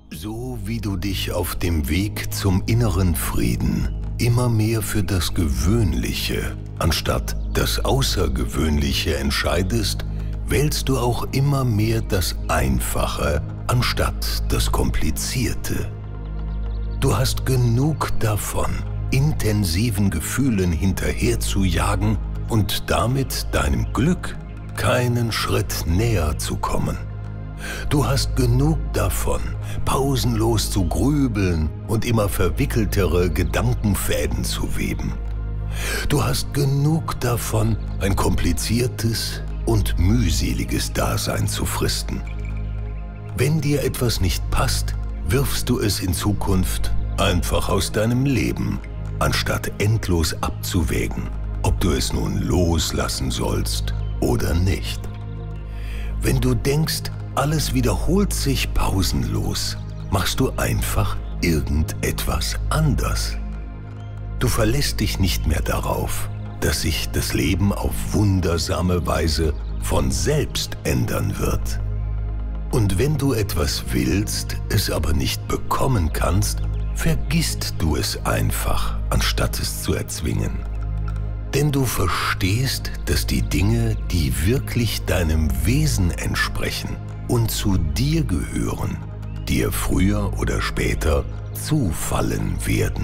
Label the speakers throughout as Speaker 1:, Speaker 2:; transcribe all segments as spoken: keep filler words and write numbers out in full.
Speaker 1: So wie du dich auf dem Weg zum inneren Frieden immer mehr für das Gewöhnliche anstatt das Außergewöhnliche entscheidest, wählst du auch immer mehr das Einfache anstatt das Komplizierte. Du hast genug davon, intensiven Gefühlen hinterherzujagen und damit deinem Glück keinen Schritt näher zu kommen. Du hast genug davon, pausenlos zu grübeln und immer verwickeltere Gedankenfäden zu weben. Du hast genug davon, ein kompliziertes und mühseliges Dasein zu fristen. Wenn dir etwas nicht passt, wirfst du es in Zukunft einfach aus deinem Leben, anstatt endlos abzuwägen, ob du es nun loslassen sollst oder nicht. Wenn du denkst, alles wiederholt sich pausenlos, machst du einfach irgendetwas anders. Du verlässt dich nicht mehr darauf, dass sich das Leben auf wundersame Weise von selbst ändern wird. Und wenn du etwas willst, es aber nicht bekommen kannst, vergisst du es einfach, anstatt es zu erzwingen. Denn du verstehst, dass die Dinge, die wirklich deinem Wesen entsprechen und zu dir gehören, dir früher oder später zufallen werden.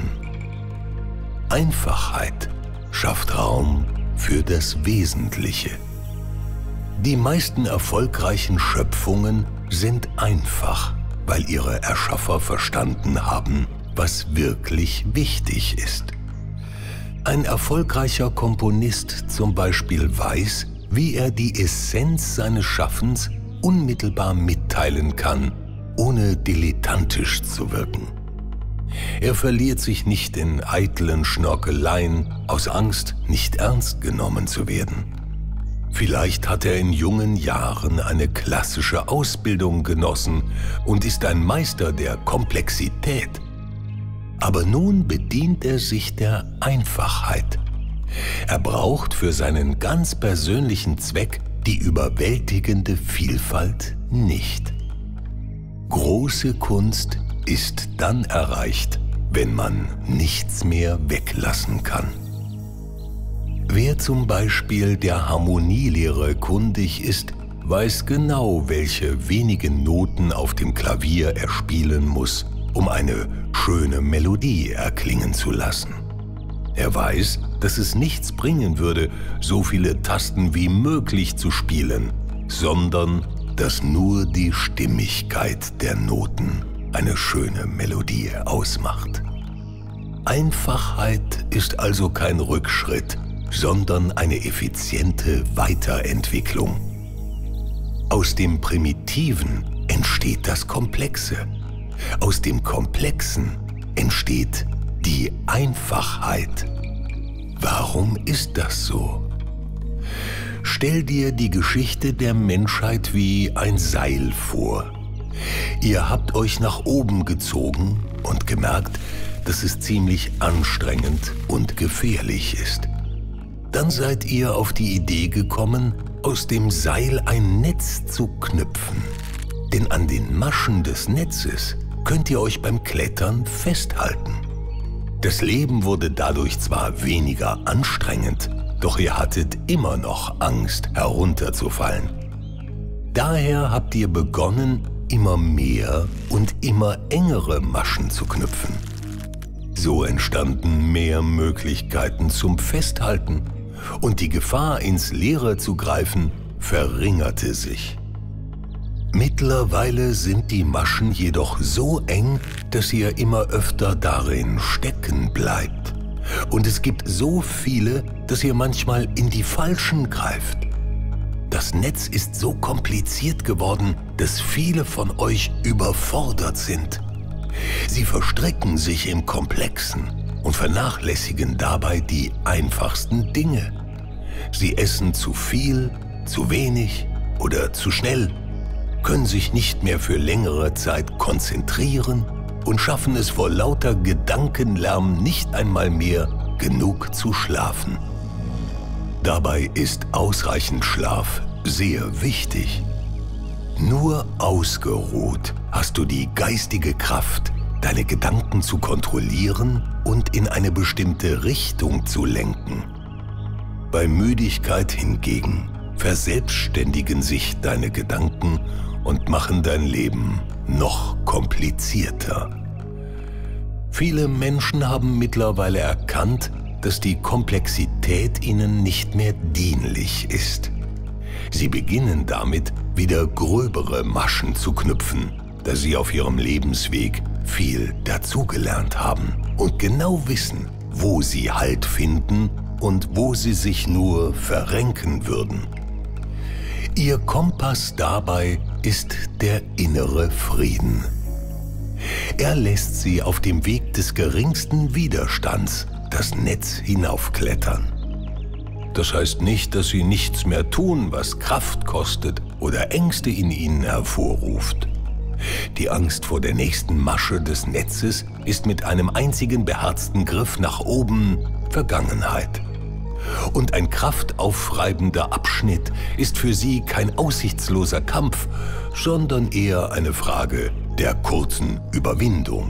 Speaker 1: Einfachheit schafft Raum für das Wesentliche. Die meisten erfolgreichen Schöpfungen sind einfach, weil ihre Erschaffer verstanden haben, was wirklich wichtig ist. Ein erfolgreicher Komponist zum Beispiel weiß, wie er die Essenz seines Schaffens unmittelbar mitteilen kann, ohne dilettantisch zu wirken. Er verliert sich nicht in eitlen Schnörkeleien aus Angst, nicht ernst genommen zu werden. Vielleicht hat er in jungen Jahren eine klassische Ausbildung genossen und ist ein Meister der Komplexität. Aber nun bedient er sich der Einfachheit. Er braucht für seinen ganz persönlichen Zweck die überwältigende Vielfalt nicht. Große Kunst ist dann erreicht, wenn man nichts mehr weglassen kann. Wer zum Beispiel der Harmonielehre kundig ist, weiß genau, welche wenigen Noten auf dem Klavier er spielen muss, um eine schöne Melodie erklingen zu lassen. Er weiß, dass es nichts bringen würde, so viele Tasten wie möglich zu spielen, sondern dass nur die Stimmigkeit der Noten eine schöne Melodie ausmacht. Einfachheit ist also kein Rückschritt, sondern eine effiziente Weiterentwicklung. Aus dem Primitiven entsteht das Komplexe. Aus dem Komplexen entsteht die Einfachheit. Warum ist das so? Stell dir die Geschichte der Menschheit wie ein Seil vor. Ihr habt euch nach oben gezogen und gemerkt, dass es ziemlich anstrengend und gefährlich ist. Dann seid ihr auf die Idee gekommen, aus dem Seil ein Netz zu knüpfen. Denn an den Maschen des Netzes könnt ihr euch beim Klettern festhalten. Das Leben wurde dadurch zwar weniger anstrengend, doch ihr hattet immer noch Angst, herunterzufallen. Daher habt ihr begonnen, immer mehr und immer engere Maschen zu knüpfen. So entstanden mehr Möglichkeiten zum Festhalten und die Gefahr, ins Leere zu greifen, verringerte sich. Mittlerweile sind die Maschen jedoch so eng, dass ihr immer öfter darin stecken bleibt. Und es gibt so viele, dass ihr manchmal in die falschen greift. Das Netz ist so kompliziert geworden, dass viele von euch überfordert sind. Sie verstricken sich im Komplexen und vernachlässigen dabei die einfachsten Dinge. Sie essen zu viel, zu wenig oder zu schnell, können sich nicht mehr für längere Zeit konzentrieren und schaffen es vor lauter Gedankenlärm nicht einmal mehr, genug zu schlafen. Dabei ist ausreichend Schlaf sehr wichtig. Nur ausgeruht hast du die geistige Kraft, deine Gedanken zu kontrollieren und in eine bestimmte Richtung zu lenken. Bei Müdigkeit hingegen verselbstständigen sich deine Gedanken und machen dein Leben noch komplizierter. Viele Menschen haben mittlerweile erkannt, dass die Komplexität ihnen nicht mehr dienlich ist. Sie beginnen damit, wieder gröbere Maschen zu knüpfen, da sie auf ihrem Lebensweg viel dazugelernt haben und genau wissen, wo sie Halt finden und wo sie sich nur verrenken würden. Ihr Kompass dabei ist der innere Frieden. Er lässt sie auf dem Weg des geringsten Widerstands das Netz hinaufklettern. Das heißt nicht, dass sie nichts mehr tun, was Kraft kostet oder Ängste in ihnen hervorruft. Die Angst vor der nächsten Masche des Netzes ist mit einem einzigen beherzten Griff nach oben Vergangenheit. Und ein kraftaufreibender Abschnitt ist für sie kein aussichtsloser Kampf, sondern eher eine Frage der kurzen Überwindung.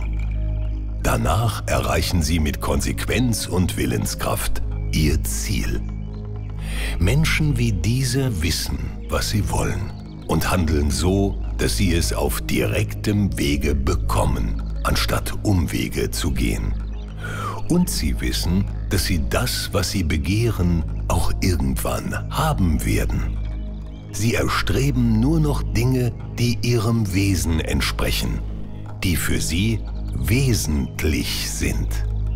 Speaker 1: Danach erreichen sie mit Konsequenz und Willenskraft ihr Ziel. Menschen wie diese wissen, was sie wollen und handeln so, dass sie es auf direktem Wege bekommen, anstatt Umwege zu gehen. Und sie wissen, dass sie das, was sie begehren, auch irgendwann haben werden. Sie erstreben nur noch Dinge, die ihrem Wesen entsprechen, die für sie wesentlich sind.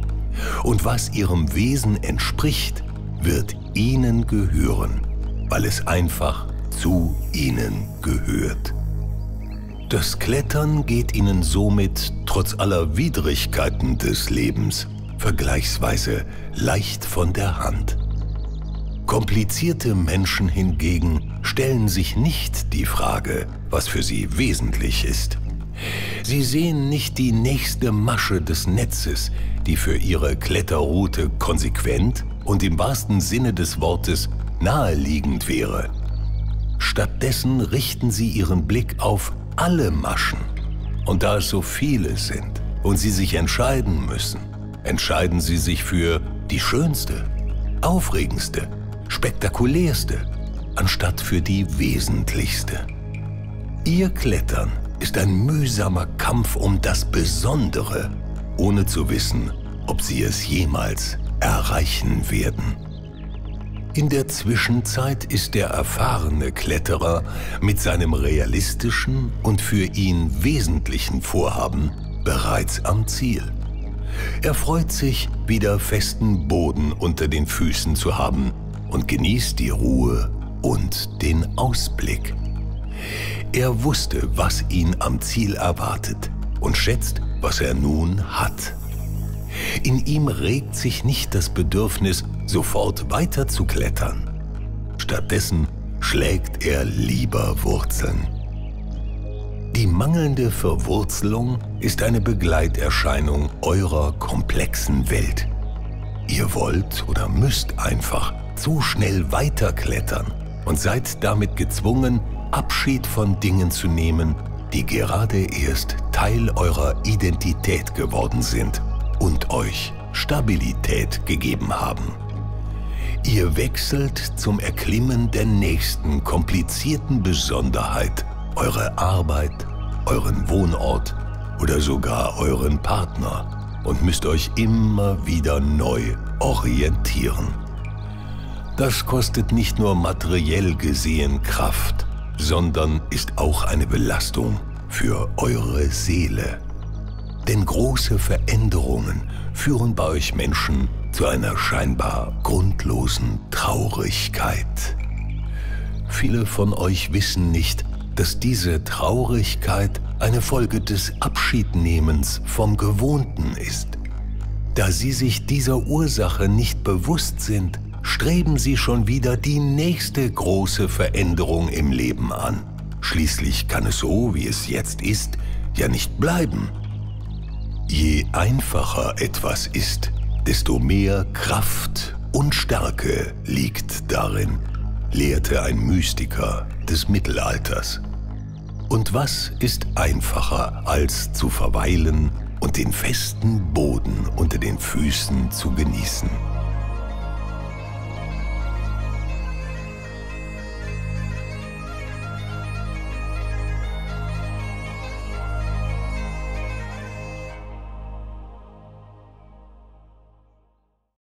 Speaker 1: Und was ihrem Wesen entspricht, wird ihnen gehören, weil es einfach zu ihnen gehört. Das Klettern geht ihnen somit trotz aller Widrigkeiten des Lebens vergleichsweise leicht von der Hand. Komplizierte Menschen hingegen stellen sich nicht die Frage, was für sie wesentlich ist. Sie sehen nicht die nächste Masche des Netzes, die für ihre Kletterroute konsequent und im wahrsten Sinne des Wortes naheliegend wäre. Stattdessen richten sie ihren Blick auf alle Maschen. Und da es so viele sind und sie sich entscheiden müssen, entscheiden sie sich für die schönste, aufregendste, spektakulärste, anstatt für die wesentlichste. Ihr Klettern ist ein mühsamer Kampf um das Besondere, ohne zu wissen, ob sie es jemals erreichen werden. In der Zwischenzeit ist der erfahrene Kletterer mit seinem realistischen und für ihn wesentlichen Vorhaben bereits am Ziel. Er freut sich, wieder festen Boden unter den Füßen zu haben und genießt die Ruhe und den Ausblick. Er wusste, was ihn am Ziel erwartet und schätzt, was er nun hat. In ihm regt sich nicht das Bedürfnis, sofort weiter zu klettern. Stattdessen schlägt er lieber Wurzeln. Die mangelnde Verwurzelung ist eine Begleiterscheinung eurer komplexen Welt. Ihr wollt oder müsst einfach zu schnell weiterklettern und seid damit gezwungen, Abschied von Dingen zu nehmen, die gerade erst Teil eurer Identität geworden sind und euch Stabilität gegeben haben. Ihr wechselt zum Erklimmen der nächsten komplizierten Besonderheit eure Arbeit, euren Wohnort oder sogar euren Partner und müsst euch immer wieder neu orientieren. Das kostet nicht nur materiell gesehen Kraft, sondern ist auch eine Belastung für eure Seele. Denn große Veränderungen führen bei euch Menschen zu einer scheinbar grundlosen Traurigkeit. Viele von euch wissen nicht, dass diese Traurigkeit eine Folge des Abschiednehmens vom Gewohnten ist. Da sie sich dieser Ursache nicht bewusst sind, streben sie schon wieder die nächste große Veränderung im Leben an. Schließlich kann es so, wie es jetzt ist, ja nicht bleiben. Je einfacher etwas ist, desto mehr Kraft und Stärke liegt darin, lehrte ein Mystiker des Mittelalters. Und was ist einfacher, als zu verweilen und den festen Boden unter den Füßen zu genießen?